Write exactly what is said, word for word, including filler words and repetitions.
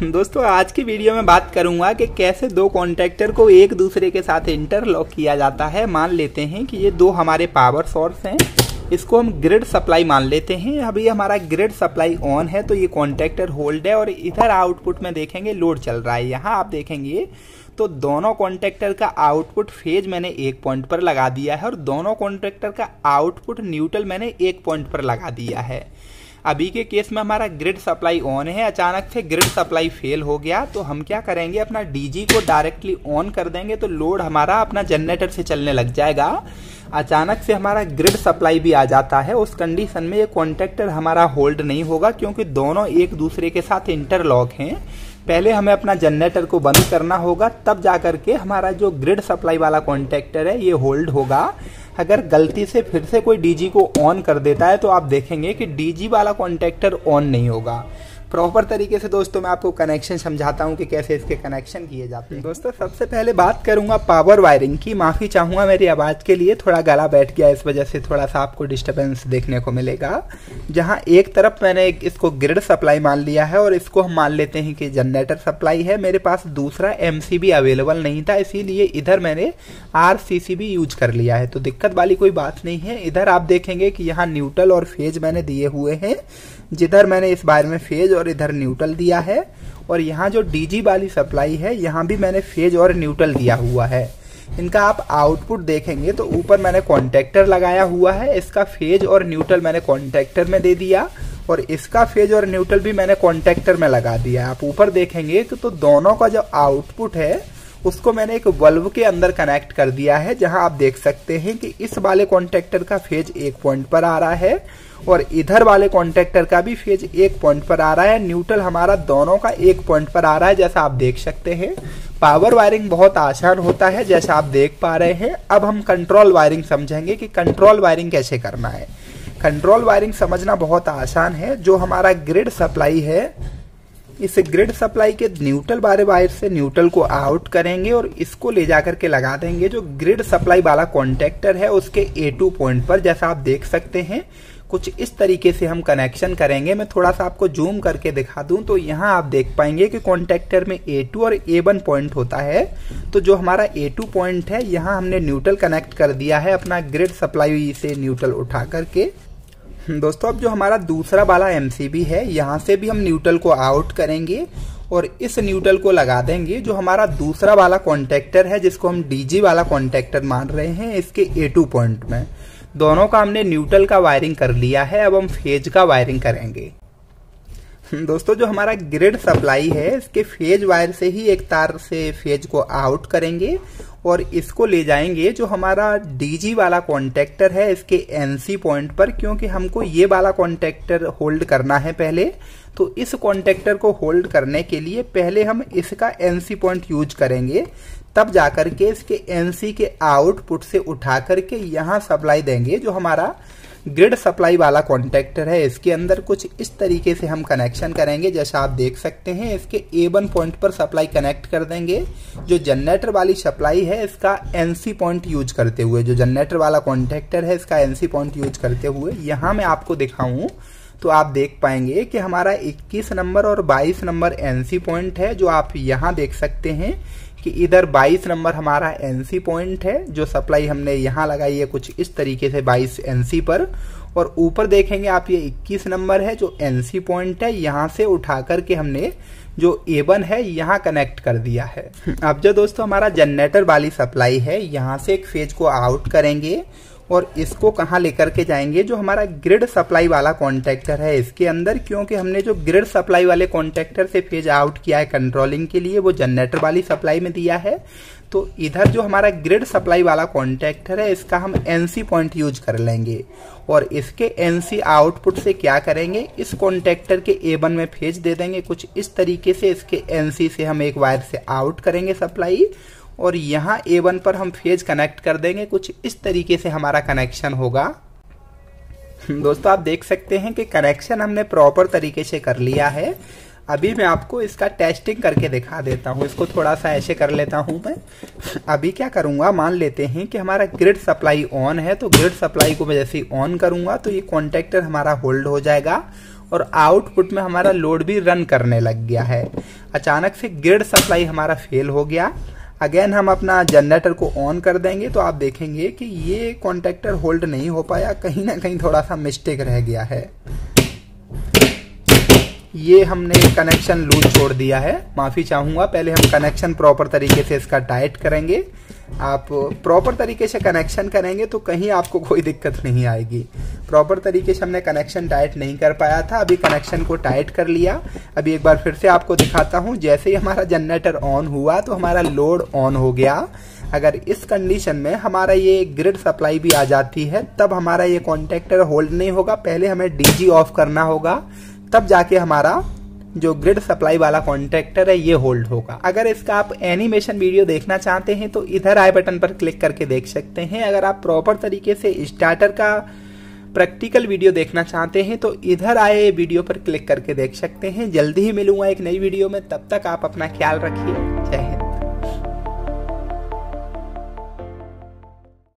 दोस्तों आज की वीडियो में बात करूंगा कि कैसे दो कॉन्टैक्टर को एक दूसरे के साथ इंटरलॉक किया जाता है। मान लेते हैं कि ये दो हमारे पावर सोर्स हैं, इसको हम ग्रिड सप्लाई मान लेते हैं। अभी हमारा ग्रिड सप्लाई ऑन है तो ये कॉन्टैक्टर होल्ड है और इधर आउटपुट में देखेंगे लोड चल रहा है। यहाँ आप देखेंगे तो दोनों कॉन्टैक्टर का आउटपुट फेज मैंने एक पॉइंट पर लगा दिया है और दोनों कॉन्टैक्टर का आउटपुट न्यूट्रल मैंने एक पॉइंट पर लगा दिया है। अभी के केस में हमारा ग्रिड सप्लाई ऑन है, अचानक से ग्रिड सप्लाई फेल हो गया तो हम क्या करेंगे, अपना डीजी को डायरेक्टली ऑन कर देंगे तो लोड हमारा अपना जनरेटर से चलने लग जाएगा। अचानक से हमारा ग्रिड सप्लाई भी आ जाता है, उस कंडीशन में ये कॉन्टैक्टर हमारा होल्ड नहीं होगा क्योंकि दोनों एक दूसरे के साथ इंटरलॉक हैं। पहले हमें अपना जनरेटर को बंद करना होगा, तब जाकर के हमारा जो ग्रिड सप्लाई वाला कॉन्टैक्टर है ये होल्ड होगा। अगर गलती से फिर से कोई डीजी को ऑन कर देता है तो आप देखेंगे कि डीजी वाला कॉन्टैक्टर ऑन नहीं होगा। प्रॉपर तरीके से दोस्तों मैं आपको कनेक्शन समझाता हूं कि कैसे इसके कनेक्शन किए जाते हैं। दोस्तों सबसे पहले बात करूंगा पावर वायरिंग की। माफ़ी चाहूँगा मेरी आवाज़ के लिए, थोड़ा गला बैठ गया, इस वजह से थोड़ा सा आपको डिस्टर्बेंस देखने को मिलेगा। जहां एक तरफ मैंने इसको ग्रिड सप्लाई मान लिया है और इसको हम मान लेते हैं कि जनरेटर सप्लाई है। मेरे पास दूसरा एमसीबी अवेलेबल नहीं था, इसीलिए इधर मैंने आरसीसीबी यूज कर लिया है, तो दिक्कत वाली कोई बात नहीं है। इधर आप देखेंगे कि यहाँ न्यूट्रल और फेज मैंने दिए हुए हैं, जिधर मैंने इस बार में फेज और इधर न्यूट्रल दिया है। और यहाँ जो डीजी वाली सप्लाई है यहाँ भी मैंने फेज और न्यूट्रल दिया हुआ है। इनका आप आउटपुट देखेंगे तो ऊपर मैंने कॉन्टैक्टर लगाया हुआ है, इसका फेज और न्यूट्रल मैंने कॉन्टैक्टर में दे दिया और इसका फेज और न्यूट्रल भी मैंने कॉन्टैक्टर में लगा दिया। आप ऊपर देखेंगे तो, तो दोनों का जो आउटपुट है उसको मैंने एक वल्व के अंदर कनेक्ट कर दिया है, जहां आप देख सकते हैं कि इस वाले कॉन्टैक्टर का फेज एक पॉइंट पर आ रहा है और इधर वाले कॉन्टैक्टर का भी फेज एक पॉइंट पर आ रहा है। न्यूट्रल हमारा दोनों का एक पॉइंट पर आ रहा है, जैसा आप देख सकते हैं। पावर वायरिंग बहुत आसान होता है जैसा आप देख पा रहे हैं। अब हम कंट्रोल वायरिंग समझेंगे कि कंट्रोल वायरिंग कैसे करना है। कंट्रोल वायरिंग समझना बहुत आसान है। जो हमारा ग्रिड सप्लाई है, इस ग्रिड सप्लाई के न्यूट्रल वाले वायर से न्यूट्रल को आउट करेंगे और इसको ले जाकर के लगा देंगे जो ग्रिड सप्लाई वाला कॉन्टैक्टर है उसके ए टू पॉइंट पर। जैसा आप देख सकते हैं कुछ इस तरीके से हम कनेक्शन करेंगे। मैं थोड़ा सा आपको जूम करके दिखा दूं तो यहाँ आप देख पाएंगे कि कॉन्टैक्टर में ए टू और ए वन पॉइंट होता है। तो जो हमारा ए टू पॉइंट है यहाँ हमने न्यूट्रल कनेक्ट कर दिया है अपना ग्रिड सप्लाई से न्यूट्रल उठा करके। दोस्तों अब जो हमारा दूसरा वाला एमसीबी है यहाँ से भी हम न्यूट्रल को आउट करेंगे और इस न्यूट्रल को लगा देंगे जो हमारा दूसरा वाला कॉन्टैक्टर है, जिसको हम डीजी वाला कॉन्टैक्टर मान रहे हैं, इसके ए टू पॉइंट में। दोनों का हमने न्यूट्रल का वायरिंग कर लिया है, अब हम फेज का वायरिंग करेंगे। दोस्तों जो हमारा ग्रिड सप्लाई है इसके फेज वायर से ही एक तार से फेज को आउट करेंगे और इसको ले जाएंगे जो हमारा डीजी वाला कॉन्टैक्टर है इसके एनसी पॉइंट पर, क्योंकि हमको ये वाला कॉन्टैक्टर होल्ड करना है पहले। तो इस कॉन्टैक्टर को होल्ड करने के लिए पहले हम इसका एनसी पॉइंट यूज करेंगे, तब जाकर के इसके एनसी के आउटपुट से उठा करके यहाँ सप्लाई देंगे जो हमारा ग्रिड सप्लाई वाला कॉन्टैक्टर है। इसके अंदर कुछ इस तरीके से हम कनेक्शन करेंगे, जैसा आप देख सकते हैं। इसके ए वन पॉइंट पर सप्लाई कनेक्ट कर देंगे। जो जनरेटर वाली सप्लाई है इसका एनसी पॉइंट यूज करते हुए, जो जनरेटर वाला कॉन्टैक्टर है इसका एनसी पॉइंट यूज करते हुए यहाँ मैं आपको दिखाऊं तो आप देख पाएंगे कि हमारा इक्कीस नंबर और बाईस नंबर एनसी पॉइंट है। जो आप यहाँ देख सकते हैं कि इधर बाईस नंबर हमारा एनसी पॉइंट है, जो सप्लाई हमने यहाँ लगाई है कुछ इस तरीके से बाईस एनसी पर। और ऊपर देखेंगे आप ये इक्कीस नंबर है जो एनसी पॉइंट है, यहाँ से उठा करके हमने जो ए वन है यहाँ कनेक्ट कर दिया है। अब जो दोस्तों हमारा जनरेटर वाली सप्लाई है यहाँ से एक फेज को आउट करेंगे और इसको कहाँ लेकर के जाएंगे, जो हमारा ग्रिड सप्लाई वाला कॉन्टैक्टर है इसके अंदर, क्योंकि हमने जो ग्रिड सप्लाई वाले कॉन्टैक्टर से फेज आउट किया है कंट्रोलिंग के लिए वो जनरेटर वाली सप्लाई में दिया है। तो इधर जो हमारा ग्रिड सप्लाई वाला कॉन्टैक्टर है इसका हम एनसी पॉइंट यूज कर लेंगे और इसके एनसी आउटपुट से क्या करेंगे, इस कॉन्टैक्टर के ए वन में फेज दे देंगे कुछ इस तरीके से। इसके एनसी से हम एक वायर से आउट करेंगे सप्लाई और यहाँ ए वन पर हम फेज कनेक्ट कर देंगे। कुछ इस तरीके से हमारा कनेक्शन होगा। दोस्तों आप देख सकते हैं कि कनेक्शन हमने प्रॉपर तरीके से कर लिया है। अभी मैं आपको इसका टेस्टिंग करके दिखा देता हूँ। इसको थोड़ा सा ऐसे कर लेता हूँ मैं। अभी क्या करूँगा, मान लेते हैं कि हमारा ग्रिड सप्लाई ऑन है, तो ग्रिड सप्लाई को मैं जैसे ऑन करूँगा तो ये कॉन्टैक्टर हमारा होल्ड हो जाएगा और आउटपुट में हमारा लोड भी रन करने लग गया है। अचानक से ग्रिड सप्लाई हमारा फेल हो गया। अगेन हम अपना जनरेटर को ऑन कर देंगे तो आप देखेंगे कि ये कॉन्टैक्टर होल्ड नहीं हो पाया, कहीं ना कहीं थोड़ा सा मिस्टेक रह गया है। ये हमने कनेक्शन लूज छोड़ दिया है, माफी चाहूंगा। पहले हम कनेक्शन प्रॉपर तरीके से इसका टाइट करेंगे। आप प्रॉपर तरीके से कनेक्शन करेंगे तो कहीं आपको कोई दिक्कत नहीं आएगी। प्रॉपर तरीके से हमने कनेक्शन टाइट नहीं कर पाया था, अभी कनेक्शन को टाइट कर लिया। अभी एक बार फिर से आपको दिखाता हूं। जैसे ही हमारा जनरेटर ऑन हुआ तो हमारा लोड ऑन हो गया। अगर इस कंडीशन में हमारा ये ग्रिड सप्लाई भी आ जाती है तब हमारा ये कॉन्टैक्टर होल्ड नहीं होगा। पहले हमें डीजी ऑफ करना होगा, तब जाके हमारा जो ग्रिड सप्लाई वाला कॉन्टैक्टर है ये होल्ड होगा। अगर इसका आप एनिमेशन वीडियो देखना चाहते हैं तो इधर आई बटन पर क्लिक करके देख सकते हैं। अगर आप प्रॉपर तरीके से स्टार्टर का प्रैक्टिकल वीडियो देखना चाहते हैं तो इधर आए वीडियो पर क्लिक करके देख सकते हैं। जल्दी ही मिलूंगा एक नई वीडियो में, तब तक आप अपना ख्याल रखिए। जय हिंद।